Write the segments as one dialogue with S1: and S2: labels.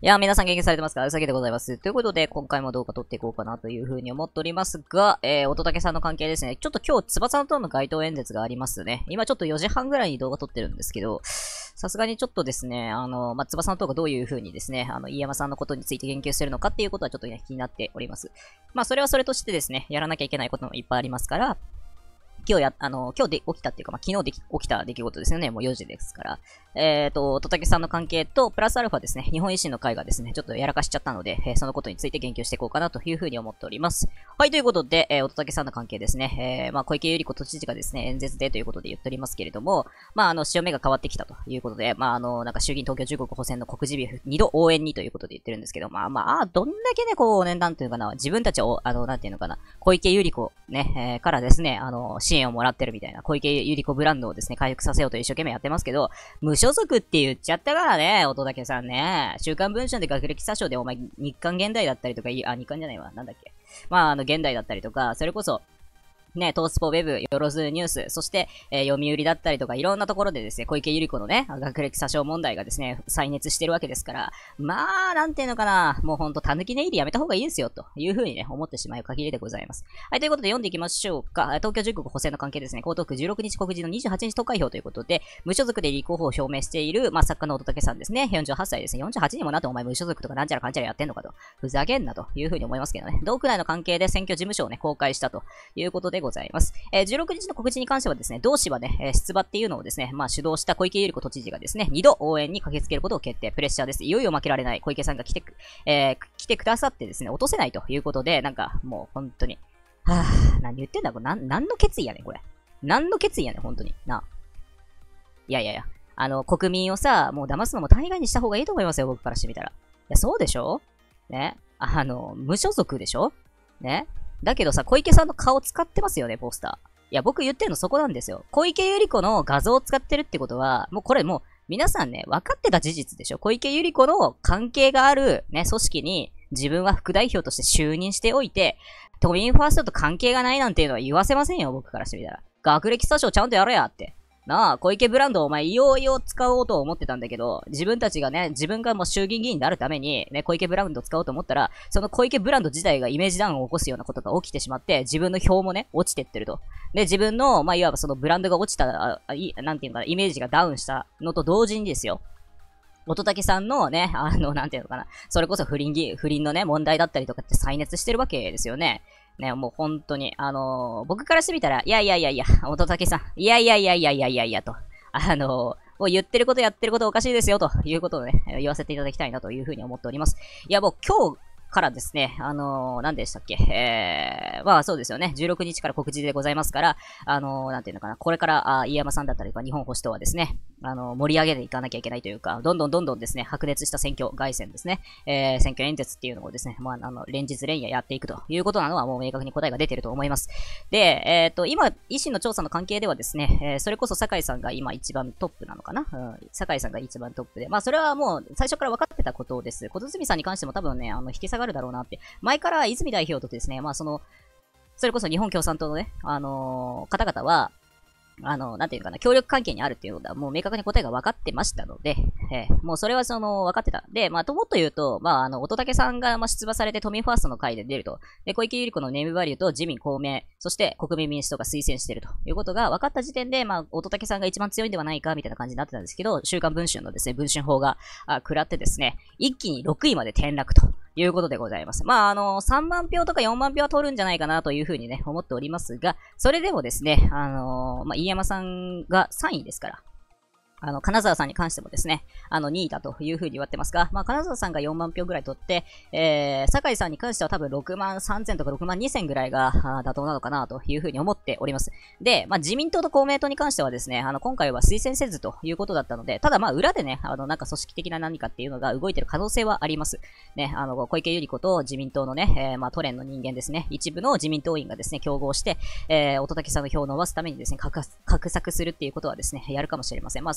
S1: いや、皆さん元気されてますか？うさぎでございます。ということで、今回も動画撮っていこうかなというふうに思っておりますが、乙武さんの関係ですね。ちょっと今日、翼との街頭演説がありますね。今ちょっと4時半ぐらいに動画撮ってるんですけど、さすがにちょっとですね、翼の塔がどういうふうにですね、飯山さんのことについて言及してるのかっていうことはちょっとね、気になっております。まあ、それはそれとしてですね、やらなきゃいけないこともいっぱいありますから、今日で起きたっていうか、まあ、昨日起きた出来事ですよね。もう4時ですから。乙武さんの関係と、プラスアルファですね、日本維新の会がですね、ちょっとやらかしちゃったので、そのことについて言及していこうかなというふうに思っております。はい、ということで、乙武さんの関係ですね、まあ、小池百合子都知事がですね、演説でということで言っておりますけれども、まあ、潮目が変わってきたということで、まあ、なんか衆議院東京15区補選の告示日2度応援にということで言ってるんですけど、どんだけね、こう、ね、なんていうかな、自分たちを、なんていうのかな、小池百合子ね、からですね、支援をもらってるみたいな、小池百合子ブランドをですね、回復させようと一生懸命やってますけど、無所属って言っちゃったからね、乙武さんね。週刊文春で学歴詐称でお前、日刊現代だったりとか、日刊じゃないわ、なんだっけ。まあ、現代だったりとか、それこそ、ね、トースポウェブ、よろずニュース、そして、読売だったりとか、いろんなところでですね、小池百合子のね、学歴詐称問題がですね、再熱してるわけですから、まあ、なんていうのかな、もうほんと、たぬき寝入りやめた方がいいですよ、というふうにね、思ってしまう限りでございます。はい、ということで読んでいきましょうか。東京15区補選の関係ですね、江東区16日告示の28日投開票ということで、無所属で立候補を表明している、まあ、作家の乙武さんですね、48歳ですね、48にもなってお前無所属とかなんちゃらかんちゃらやってんのかと、ふざけんなというふうに思いますけどね、同区内の関係で選挙事務所をね、公開したということでございます。16日の告示に関してはですね、同氏はね、出馬っていうのをですね、まあ主導した小池百合子都知事がですね、2度応援に駆けつけることを決定、プレッシャーです。いよいよ負けられない。小池さんが来てくださってですね、落とせないということで、なんかもう本当に、何言ってんだこれ、何の決意やねん、これ。何の決意やねん、本当に。いや、国民をさ、もう騙すのも大概にした方がいいと思いますよ、僕からしてみたら。いや、そうでしょね。無所属でしょね。だけどさ、小池さんの顔使ってますよね、ポスター。いや、僕言ってるのそこなんですよ。小池百合子の画像を使ってるってことは、もうこれもう、皆さんね、分かってた事実でしょ。小池百合子の関係があるね、組織に自分は副代表として就任しておいて、都民ファーストと関係がないなんていうのは言わせませんよ、僕からしてみたら。学歴詐称ちゃんとやろやって。なあ、小池ブランドをお前いよいよ使おうと思ってたんだけど、自分がもう衆議院議員になるために、ね、小池ブランドを使おうと思ったら、その小池ブランド自体がイメージダウンを起こすようなことが起きてしまって、自分の票もね、落ちてってると。で、自分の、まあ、いわばそのブランドが落ちた、なんていうのかな、イメージがダウンしたのと同時にですよ。乙武さんのね、なんていうのかな、それこそ不倫のね、問題だったりとかって再熱してるわけですよね。ね、もう本当に、僕からしてみたら、いや、乙武さん、いや、と、もう言ってることやってることおかしいですよ、ということをね、言わせていただきたいなというふうに思っております。いや、もう今日からですね、何でしたっけ、まあそうですよね、16日から告示でございますから、なんていうのかな、これから、飯山さんだったりとか日本保守党はですね、盛り上げていかなきゃいけないというか、どんどんですね、白熱した選挙凱旋ですね、選挙演説っていうのをですね、まあ、連日連夜やっていくということなのはもう明確に答えが出てると思います。で、今、維新の調査の関係ではですね、それこそ酒井さんが今一番トップなのかな、酒井さんが一番トップで、まあそれはもう最初から分かってたことです。小泉さんに関しても多分ね、引き下がるだろうなって、前から泉代表とですね、まあそれこそ日本共産党のね、方々は、なんていうのかな、協力関係にあるっていうのは、もう明確に答えが分かってましたので、もうそれは分かってた。で、まあ、もっと言うと、まあ、乙武さんが、まあ、出馬されて都民ファーストの会で出ると。で、小池百合子のネームバリューと自民公明、そして国民民主党が推薦しているということが分かった時点で、まあ、乙武さんが一番強いんではないか、みたいな感じになってたんですけど、週刊文春のですね、文春法が、食らってですね、一気に6位まで転落と。いうことでございます。まあ、3万票とか4万票は取るんじゃないかなというふうにね、思っておりますが、それでもですね、まあ、飯山さんが3位ですから、金沢さんに関してもですね、2位だというふうに言われてますが、まあ、金沢さんが4万票ぐらい取って、酒井さんに関しては多分6万3000とか6万2000ぐらいが妥当なのかなというふうに思っております。で、まあ、自民党と公明党に関してはですね、今回は推薦せずということだったので、ただまあ、裏でね、なんか組織的な何かっていうのが動いてる可能性はあります。ね、小池百合子と自民党のね、まあ、都連の人間ですね、一部の自民党員がですね、競合して、乙武さんの票を伸ばすためにですね、画策するっていうことはですね、やるかもしれません。まあ、そ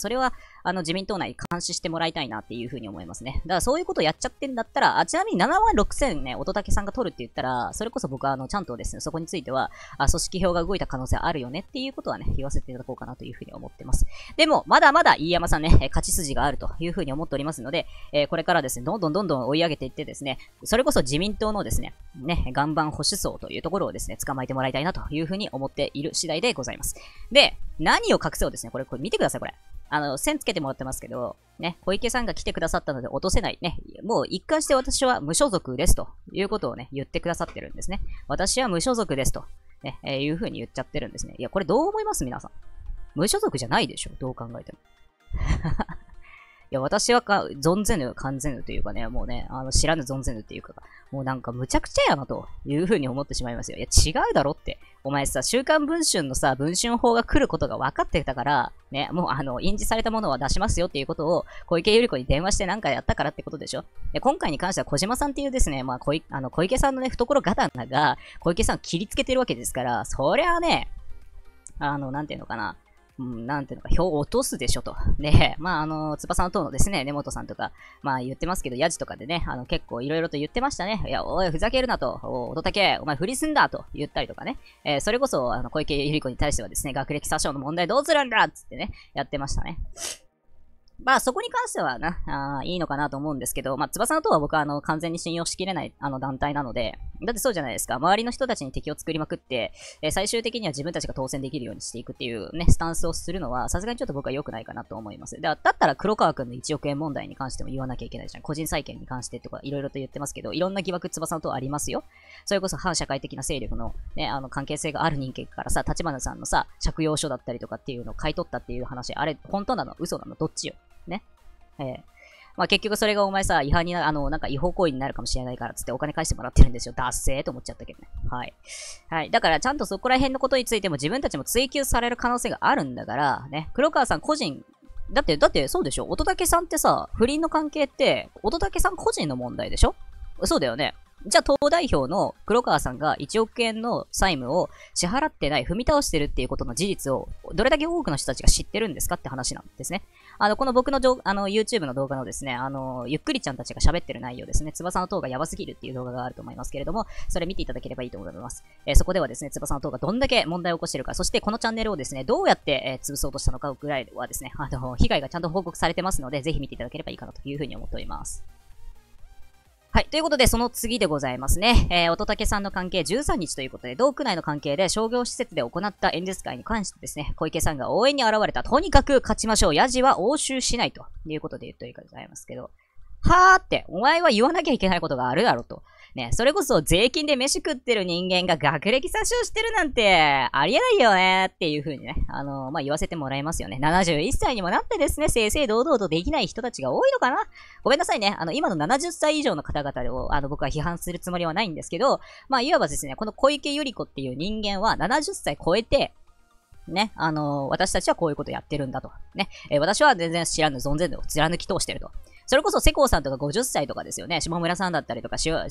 S1: れは、自民党内監視してもらいたいなっていうふうに思いますね。だからそういうことをやっちゃってんだったら、ちなみに7万6000ね、乙武さんが取るって言ったら、それこそ僕はちゃんとですね、そこについては、組織票が動いた可能性あるよねっていうことはね、言わせていただこうかなというふうに思ってます。でも、まだまだ飯山さんね、勝ち筋があるというふうに思っておりますので、これからですね、どんどん追い上げていってですね、それこそ自民党のですね、岩盤保守層というところをですね、捕まえてもらいたいなというふうに思っている次第でございます。で、何を隠そうですね、これ見てください、これ。線つけてもらってますけど、ね、小池さんが来てくださったので落とせない。ね、もう一貫して私は無所属ですということをね、言ってくださってるんですね。私は無所属ですと、ね、いう風に言っちゃってるんですね。いや、これどう思います皆さん。無所属じゃないでしょどう考えても。いや、私は存ぜぬ、完全ぬというかね、もうね、知らぬ存ぜぬっていうか、もうなんか無茶苦茶やなという風に思ってしまいますよ。いや、違うだろって。お前さ、週刊文春のさ、文春法が来ることが分かってたから、ね、もう印字されたものは出しますよっていうことを、小池百合子に電話して何かやったからってことでしょ。で、今回に関しては小島さんっていうですね、まあ、小池さんのね、懐刀が、小池さんを切りつけてるわけですから、そりゃね、なんていうのかな。なんていうのか、票を落とすでしょと。で、まあ、翼の党のですね、根本さんとか、まあ言ってますけど、ヤジとかでね、結構いろいろと言ってましたね。いや、おい、ふざけるなと、乙武、お前振りすんだと言ったりとかね。それこそ、小池百合子に対してはですね、学歴詐称の問題どうするんだっつってね、やってましたね。まあそこに関してはな、いいのかなと思うんですけど、まあ翼の党は僕は完全に信用しきれない団体なので、だってそうじゃないですか。周りの人たちに敵を作りまくって、最終的には自分たちが当選できるようにしていくっていうね、スタンスをするのは、さすがにちょっと僕は良くないかなと思います。だったら黒川くんの1億円問題に関しても言わなきゃいけないじゃん。個人債権に関してとかいろいろと言ってますけど、いろんな疑惑翼の党ありますよ。それこそ反社会的な勢力のね、関係性がある人間からさ、立花さんのさ、借用書だったりとかっていうのを買い取ったっていう話、あれ、本当なの嘘なのどっちよ。ね。まあ結局それがお前さ、違反になんか違法行為になるかもしれないからつってお金返してもらってるんですよ。ダッセーと思っちゃったけどね。はい。はい。だからちゃんとそこら辺のことについても自分たちも追及される可能性があるんだから、ね。黒川さん個人、だってそうでしょ乙武さんってさ、不倫の関係って、乙武さん個人の問題でしょそうだよね。じゃあ、党代表の黒川さんが1億円の債務を支払ってない、踏み倒してるっていうことの事実を、どれだけ多くの人たちが知ってるんですかって話なんですね。この僕のYouTube の動画のですね、ゆっくりちゃんたちが喋ってる内容ですね、翼の党がやばすぎるっていう動画があると思いますけれども、それ見ていただければいいと思います。そこではですね、翼の党がどんだけ問題を起こしてるか、そしてこのチャンネルをですね、どうやって、潰そうとしたのかぐらいはですね、被害がちゃんと報告されてますので、ぜひ見ていただければいいかなというふうに思っております。はい。ということで、その次でございますね。乙武さんの関係13日ということで、同区内の関係で商業施設で行った演説会に関してですね、小池さんが応援に現れた。とにかく勝ちましょう。ヤジは応酬しないということで言っておりございますけど。はーって、お前は言わなきゃいけないことがあるだろうと。ね、それこそ税金で飯食ってる人間が学歴詐称してるなんて、ありえないよねっていう風にね、まあ、言わせてもらいますよね。71歳にもなってですね、正々堂々とできない人たちが多いのかなごめんなさいね。今の70歳以上の方々を、僕は批判するつもりはないんですけど、まあ、いわばですね、この小池百合子っていう人間は70歳超えて、ね、私たちはこういうことやってるんだと。ね、私は全然知らぬ存ぜぬを貫き通してると。それこそ世耕さんとか50歳とかですよね。下村さんだったりとか、塩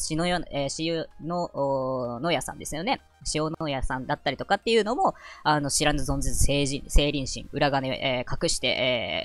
S1: 野屋さんですよね。塩野屋さんだったりとかっていうのも、知らぬ存ぜず成林心、裏金、隠して、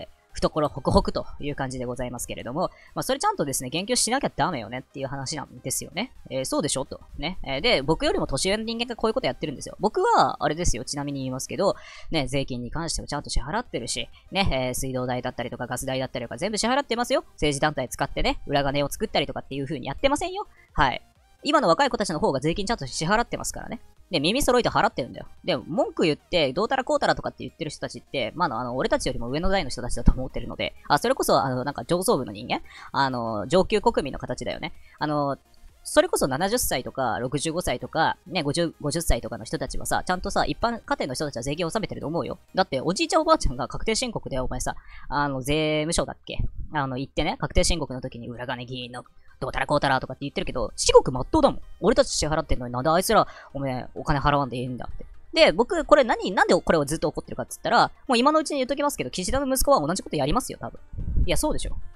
S1: 懐ホクホクという感じでございますけれども、まあ、それちゃんとですね、言及しなきゃダメよねっていう話なんですよね。そうでしょと。ね。で、僕よりも年上の人間がこういうことやってるんですよ。僕は、あれですよ、ちなみに言いますけど、ね、税金に関してもちゃんと支払ってるし、ね、水道代だったりとかガス代だったりとか全部支払ってますよ。政治団体使ってね、裏金を作ったりとかっていう風にやってませんよ。はい。今の若い子たちの方が税金ちゃんと支払ってますからね。で、耳揃えて払ってるんだよ。で、文句言って、どうたらこうたらとかって言ってる人たちって、まあ、俺たちよりも上の代の人たちだと思ってるので、それこそ、なんか上層部の人間上級国民の形だよね。それこそ70歳とか65歳とか、ね、50歳とかの人たちはさ、ちゃんとさ、一般家庭の人たちは税金を納めてると思うよ。だって、おじいちゃんおばあちゃんが確定申告でお前さ、税務署だっけ行ってね、確定申告の時に裏金議員のどうたらこうたらとかって言ってるけど、至極真っ当だもん。俺たち支払ってんのになんであいつら、お金払わんでいいんだって。で、僕、これなんでこれをずっと怒ってるかって言ったら、もう今のうちに言っときますけど、岸田の息子は同じことやりますよ、多分。いや、そうでしょ。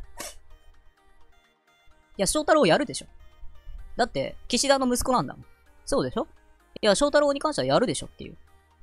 S1: いや、翔太郎やるでしょ。だって、岸田の息子なんだもん。そうでしょいや、翔太郎に関してはやるでしょっていう。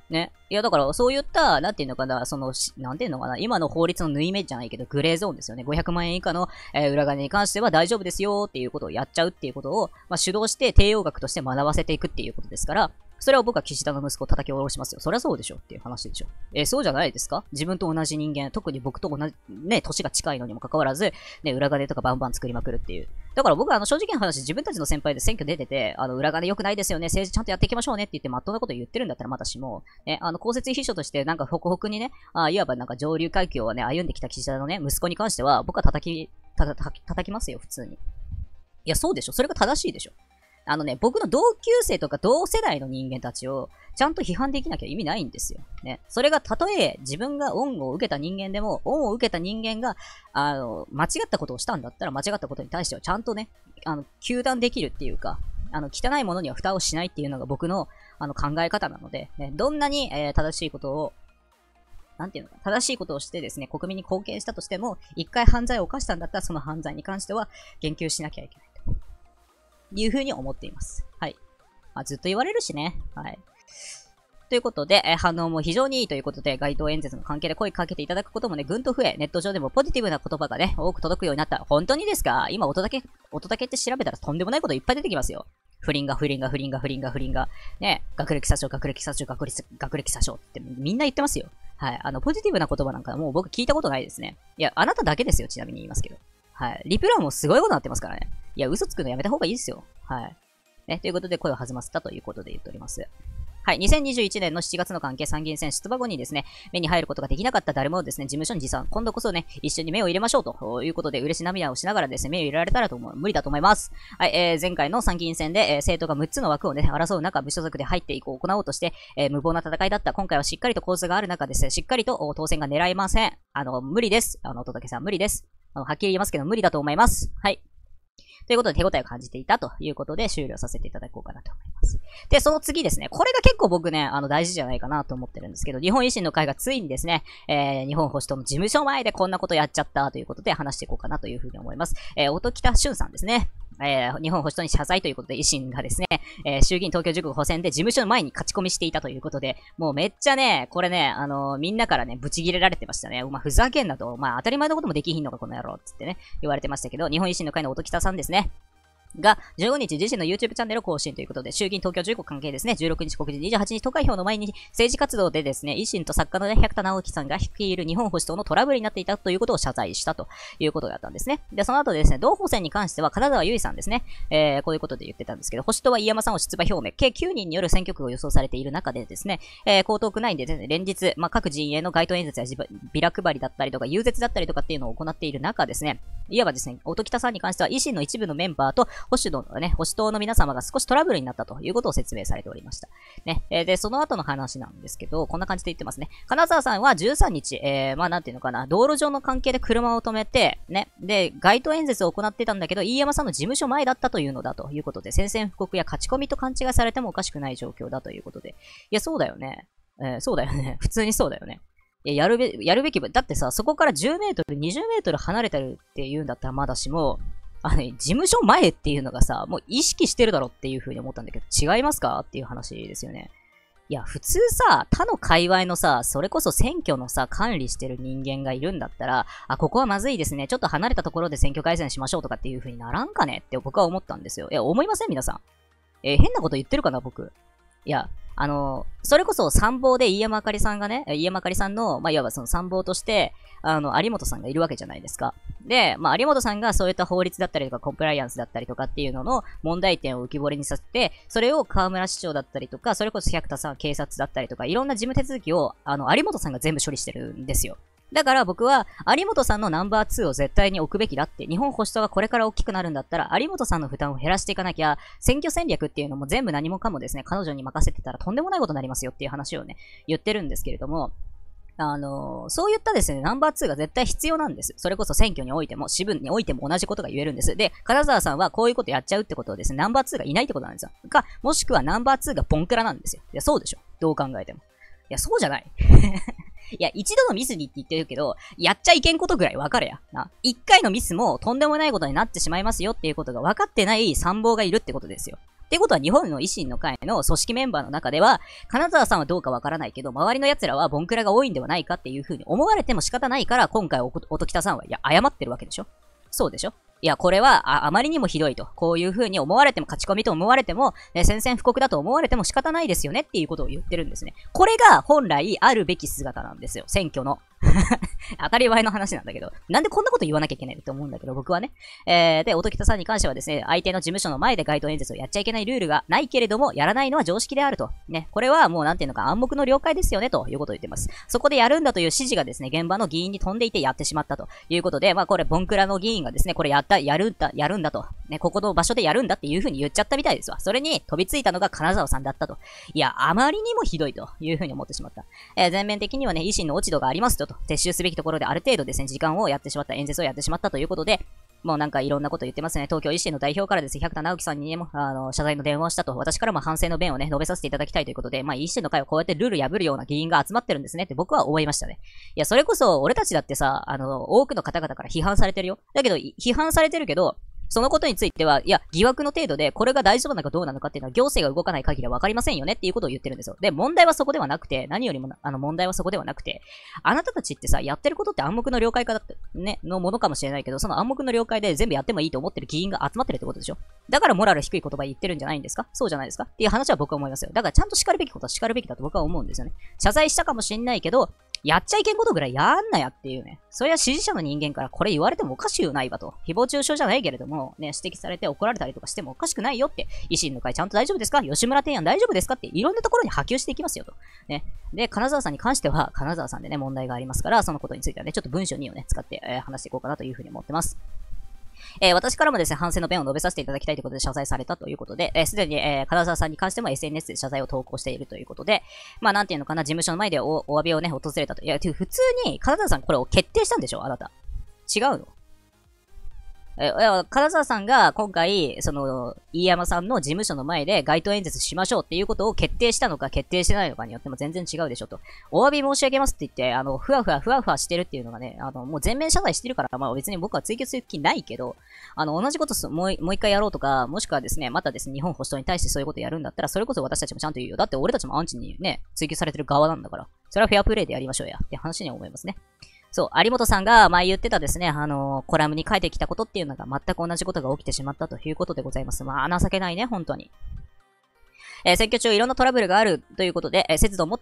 S1: ね。いや、だから、そういった、なんていうのかな、なんていうのかな、今の法律の縫い目じゃないけど、グレーゾーンですよね。500万円以下の、裏金に関しては大丈夫ですよっていうことをやっちゃうっていうことを、まあ、主導して帝王学として学ばせていくっていうことですから、それを僕は岸田の息子を叩き下ろしますよ。そりゃそうでしょっていう話でしょ。そうじゃないですか？自分と同じ人間、特に僕と同じ、ね、年が近いのにもかかわらず、ね、裏金とかバンバン作りまくるっていう。だから僕は正直な話、自分たちの先輩で選挙出てて、裏金良くないですよね、政治ちゃんとやっていきましょうねって言ってまっとうなこと言ってるんだったらまだしも、ね、公設秘書としてなんかホクホクにね、いわばなんか上流階級をね、歩んできた岸田のね、息子に関しては、僕は叩きますよ、普通に。いや、そうでしょ。それが正しいでしょ。僕の同級生とか同世代の人間たちをちゃんと批判できなきゃ意味ないんですよ。ね。それがたとえ自分が恩を受けた人間でも、恩を受けた人間が、間違ったことをしたんだったら間違ったことに対してはちゃんとね、糾弾できるっていうか、汚いものには蓋をしないっていうのが僕の、考え方なので、ね、どんなに、正しいことを、なんていうのか、正しいことをしてですね、国民に貢献したとしても、一回犯罪を犯したんだったら、その犯罪に関しては言及しなきゃいけない。いうふうに思っています。はい。まあ、ずっと言われるしね。はい。ということで、反応も非常にいいということで、街頭演説の関係で声かけていただくこともね、ぐんと増え、ネット上でもポジティブな言葉がね、多く届くようになった。本当にですか？今、音だけって調べたらとんでもないこといっぱい出てきますよ。不倫が。ね、学歴詐称ってみんな言ってますよ。はい。ポジティブな言葉なんかもう僕聞いたことないですね。いや、あなただけですよ、ちなみに言いますけど。はい。リプランもすごいことになってますからね。いや、嘘つくのやめた方がいいですよ。はい。ね、ということで声を弾ませたということで言っております。はい。2021年の7月の関係参議院選出馬後にですね、目に入ることができなかった誰もですね、事務所に持参、今度こそね、一緒に目を入れましょうということで、嬉し涙をしながらですね、目を入れられたら無理だと思います。はい。前回の参議院選で、政党が6つの枠をね、争う中、無所属で入って行おうとして、無謀な戦いだった。今回はしっかりと構図がある中ですね、しっかりと当選が狙えません。無理です。乙武さん無理です。はっきり言いますけど無理だと思います。はい。ということで手応えを感じていたということで終了させていただこうかなと思います。で、その次ですね。これが結構僕ね、大事じゃないかなと思ってるんですけど、日本維新の会がついにですね、日本保守党の事務所前でこんなことやっちゃったということで話していこうかなというふうに思います。音喜多俊さんですね。日本保守党に謝罪ということで維新がですね、衆議院東京19補選で事務所の前に勝ち込みしていたということで、もうめっちゃね、これね、みんなからね、ブチ切れられてましたね。ふざけんなと、当たり前のこともできひんのかこの野郎っつってね、言われてましたけど、日本維新の会の音喜多さんですね。が、15日自身の YouTube チャンネルを更新ということで、衆議院東京15関係ですね、16日告示、28日投開票の前に政治活動でですね、維新と作家のね、百田直樹さんが率いる日本保守党のトラブルになっていたということを謝罪したということだったんですね。で、その後ですね、同補選に関しては、金沢優衣さんですね、こういうことで言ってたんですけど、保守党は飯山さんを出馬表明、計9人による選挙区が予想されている中でですね、江東区内でですね、連日、各陣営の街頭演説やビラ配りだったりとか、遊説だったりとかっていうのを行っている中ですね、いわばですね、音喜多さんに関しては、維新の一部のメンバーと、保守党の皆様が少しトラブルになったということを説明されておりました。ね。で、その後の話なんですけど、こんな感じで言ってますね。金沢さんは13日、なんていうのかな、道路上の関係で車を止めて、ね。で、街頭演説を行ってたんだけど、飯山さんの事務所前だったというのだということで、宣戦布告や勝ち込みと勘違いされてもおかしくない状況だということで。いや、そうだよね。そうだよね。普通にそうだよね。いや、やるべき、だってさ、そこから10メートル、20メートル離れてるっていうんだったらまだしも、事務所前っていうのがさ、もう意識してるだろっていう風に思ったんだけど、違いますかっていう話ですよね。いや、普通さ、他の界隈のさ、それこそ選挙のさ、管理してる人間がいるんだったら、ここはまずいですね。ちょっと離れたところで選挙改善しましょうとかっていう風にならんかねって僕は思ったんですよ。いや、思いません皆さん。変なこと言ってるかな僕。いや、それこそ参謀で飯山あかりさんがね、飯山あかりさんの、いわばその参謀として、有本さんがいるわけじゃないですか。で、有本さんがそういった法律だったりとか、コンプライアンスだったりとかっていうのの問題点を浮き彫りにさせて、それを河村市長だったりとか、それこそ百田さん警察だったりとか、いろんな事務手続きを、有本さんが全部処理してるんですよ。だから僕は、有本さんのナンバー2を絶対に置くべきだって、日本保守党がこれから大きくなるんだったら、有本さんの負担を減らしていかなきゃ、選挙戦略っていうのも全部何もかもですね、彼女に任せてたらとんでもないことになりますよっていう話をね、言ってるんですけれども、そういったですね、ナンバー2が絶対必要なんです。それこそ選挙においても、支部においても同じことが言えるんです。で、金沢さんはこういうことやっちゃうってことはですね、ナンバー2がいないってことなんですよ。もしくはナンバー2がボンクラなんですよ。いや、そうでしょ。どう考えても。いや、そうじゃない。いや、一度のミスにって言ってるけど、やっちゃいけんことぐらい分かれや。一回のミスもとんでもないことになってしまいますよっていうことが分かってない参謀がいるってことですよ。っっていうことは日本の維新の会の組織メンバーの中では、金沢さんはどうかわからないけど、周りの奴らはボンクラが多いんではないかっていう風に思われても仕方ないから、今回音喜多さんは、いや、謝ってるわけでしょ。そうでしょ。いや、これはあまりにもひどいと。こういう風に思われても、勝ち込みと思われても、宣戦布告だと思われても仕方ないですよねっていうことを言ってるんですね。これが本来あるべき姿なんですよ。選挙の。当たり前の話なんだけど。なんでこんなこと言わなきゃいけないって思うんだけど、僕はね。で、音喜多さんに関してはですね、相手の事務所の前で街頭演説をやっちゃいけないルールがないけれども、やらないのは常識であると。ね。これはもうなんていうのか暗黙の了解ですよね、ということを言ってます。そこでやるんだという指示がですね、現場の議員に飛んでいてやってしまったということで、まあこれ、ボンクラの議員がですね、これやるんだと。ね、ここの場所でやるんだっていう風に言っちゃったみたいですわ。それに飛びついたのが金沢さんだったと。いや、あまりにもひどいという風に思ってしまった。全面的にはね、維新の落ち度がありますと、撤収すべきところである程度ですね、時間をやってしまった、演説をやってしまったということで、もうなんかいろんなこと言ってますね。東京維新の代表からですね、百田直樹さんにね、謝罪の電話をしたと、私からも反省の弁をね、述べさせていただきたいということで、まあ維新の会をこうやってルール破るような議員が集まってるんですねって僕は思いましたね。いや、それこそ俺たちだってさ、多くの方々から批判されてるよ。だけど、批判されてるけど、そのことについては、いや、疑惑の程度で、これが大丈夫なのかどうなのかっていうのは、行政が動かない限りは分かりませんよねっていうことを言ってるんですよ。で、問題はそこではなくて、何よりも、問題はそこではなくて、あなたたちってさ、やってることって暗黙の了解かだって、ね、のものかもしれないけど、その暗黙の了解で全部やってもいいと思ってる議員が集まってるってことでしょ。だからモラル低い言葉言ってるんじゃないんですか？そうじゃないですかっていう話は僕は思いますよ。だからちゃんと叱るべきことは叱るべきだと僕は思うんですよね。謝罪したかもしんないけど、やっちゃいけんことぐらいやんなやっていうね。それは支持者の人間からこれ言われてもおかしゅうないわと。誹謗中傷じゃないけれども、ね、指摘されて怒られたりとかしてもおかしくないよって。維新の会ちゃんと大丈夫ですか？吉村提案大丈夫ですかっていろんなところに波及していきますよと。ね。で、金沢さんに関しては、金沢さんでね、問題がありますから、そのことについてはね、ちょっと文章2をね、使って、話していこうかなというふうに思ってます。私からもですね、反省の弁を述べさせていただきたいということで謝罪されたということで、すでに、金沢さんに関しても SNS で謝罪を投稿しているということで、まあなんていうのかな、事務所の前でお詫びをね、訪れたと。いや、普通に、金沢さんこれを決定したんでしょあなた。違うの？金沢さんが今回、飯山さんの事務所の前で街頭演説しましょうっていうことを決定したのか決定してないのかによっても全然違うでしょと。お詫び申し上げますって言って、ふわふわしてるっていうのがね、もう全面謝罪してるから、まあ別に僕は追及する気ないけど、同じこともう一回やろうとか、もしくはですね、またですね、日本保守党に対してそういうことやるんだったら、それこそ私たちもちゃんと言うよ。だって俺たちもアンチにね、追及されてる側なんだから、それはフェアプレイでやりましょうや、って話には思いますね。そう、有本さんが前言ってたですね、コラムに書いてきたことっていうのが全く同じことが起きてしまったということでございます。まあ、情けないね、本当に。選挙中いろんなトラブルがあるということで、節度を持って、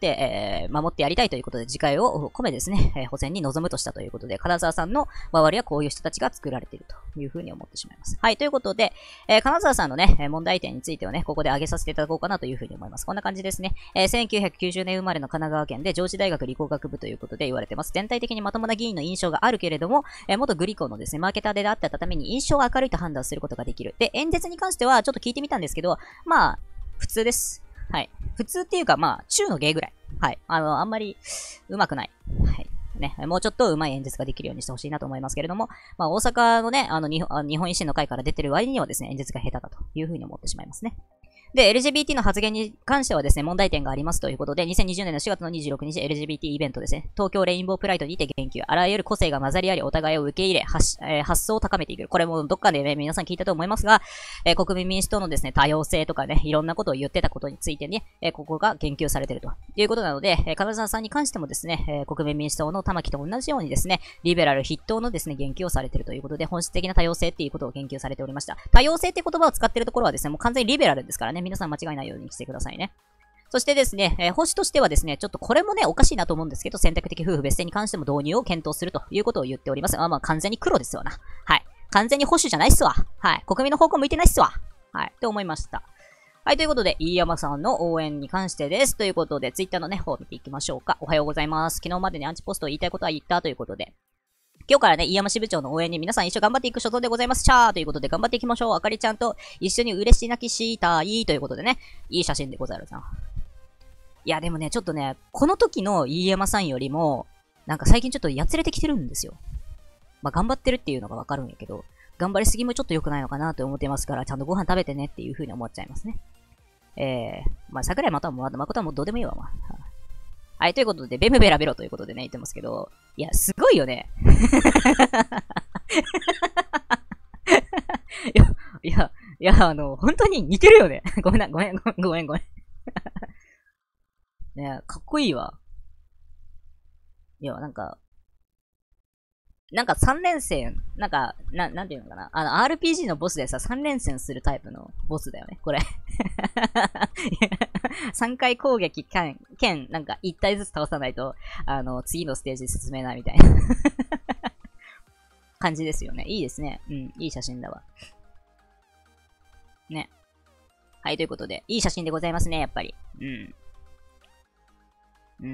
S1: 守ってやりたいということで、次回を込めですね、保選に臨むとしたということで、金沢さんの周りはこういう人たちが作られているというふうに思ってしまいます。はい、ということで、金沢さんのね、問題点についてはね、ここで挙げさせていただこうかなというふうに思います。こんな感じですね。1990年生まれの神奈川県で上智大学理工学部ということで言われてます。全体的にまともな議員の印象があるけれども、元グリコのですね、マーケターであったために印象が明るいと判断することができる。で、演説に関してはちょっと聞いてみたんですけど、まあ、普通です。はい。普通っていうか、まあ、中の芸ぐらい。はい。あんまり、上手くない。はい。ね。もうちょっと上手い演説ができるようにしてほしいなと思いますけれども、まあ、大阪のね、日本維新の会から出てる割にはですね、演説が下手だというふうに思ってしまいますね。で、LGBT の発言に関してはですね、問題点がありますということで、2020年の4月の26日、LGBT イベントですね、東京レインボープライドにて言及、あらゆる個性が混ざり合い、お互いを受け入れ、発想を高めていく。これもどっかでね、皆さん聞いたと思いますが、国民民主党のですね、多様性とかね、いろんなことを言ってたことについてね、ここが言及されているということなので、金沢さんに関してもですね、国民民主党の玉木と同じようにですね、リベラル筆頭のですね、言及をされているということで、本質的な多様性っていうことを言及されておりました。多様性って言葉を使っているところはですね、もう完全にリベラルですからね、皆さん間違いないようにしてくださいね。そしてですね、保守としてはですね、ちょっとこれもね、おかしいなと思うんですけど、選択的夫婦別姓に関しても導入を検討するということを言っております。まあ完全に黒ですわな。はい。完全に保守じゃないっすわ。はい。国民の方向向いてないっすわ。はい。と思いました。はい。ということで、飯山さんの応援に関してです。ということで、ツイッターのね、方を見ていきましょうか。おはようございます。昨日までにアンチポストを言いたいことは言ったということで、今日からね、飯山支部長の応援に皆さん一緒頑張っていく所存でございます。チャーということで頑張っていきましょう。あかりちゃんと一緒に嬉し泣きしたいということでね、いい写真でござるな。いや、でもね、ちょっとね、この時の飯山さんよりも、なんか最近ちょっとやつれてきてるんですよ。まあ、頑張ってるっていうのがわかるんやけど、頑張りすぎもちょっと良くないのかなと思ってますから、ちゃんとご飯食べてねっていう風に思っちゃいますね。まあ、桜井誠はもうどうでもいいわ、まあ。はい、ということで、ベムベラベロということでね、言ってますけど、いや、すごいよね。いいや、本当に似てるよね。ごめんな、ごめん。ねかっこいいわ。いや、3連戦、なんていうのかな。RPG のボスでさ、3連戦するタイプのボスだよね、これ。3回攻撃兼、1体ずつ倒さないと、次のステージ進めないみたいな感じですよね。いいですね。うん、いい写真だわ。ね。はい、ということで、いい写真でございますね、やっぱり。うん。うん。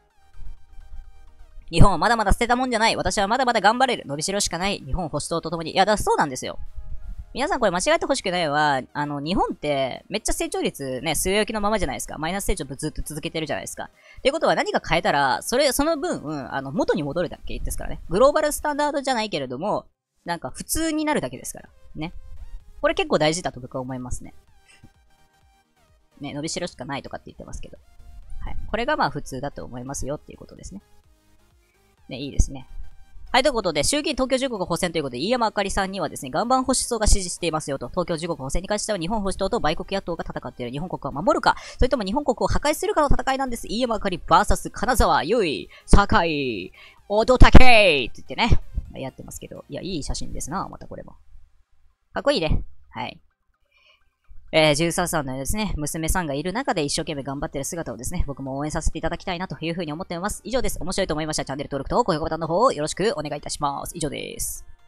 S1: 日本はまだまだ捨てたもんじゃない。私はまだまだ頑張れる。伸びしろしかない。日本保守党とともに。いや、だからそうなんですよ。皆さんこれ間違えてほしくないのは、日本ってめっちゃ成長率ね、据え置きのままじゃないですか。マイナス成長ずっと続けてるじゃないですか。っていうことは何か変えたら、その分、元に戻るだけですからね。グローバルスタンダードじゃないけれども、普通になるだけですから。ね。これ結構大事だと僕は思いますね。ね、伸びしろしかないとかって言ってますけど。はい。これがまあ普通だと思いますよっていうことですね。ね、いいですね。はい、ということで、衆議院東京15区補選ということで、飯山あかりさんにはですね、岩盤保守層が支持していますよと、東京15区補選に関しては日本保守党と売国野党が戦っている日本国を守るか、それとも日本国を破壊するかの戦いなんです。飯山あかり VS 金沢優衣、堺、乙武って言ってね、やってますけど、いや、いい写真ですな、またこれも。かっこいいね。はい。13歳のですね、娘さんがいる中で一生懸命頑張ってる姿をですね、僕も応援させていただきたいなというふうに思っています。以上です。面白いと思いましたらチャンネル登録と高評価ボタンの方をよろしくお願いいたします。以上です。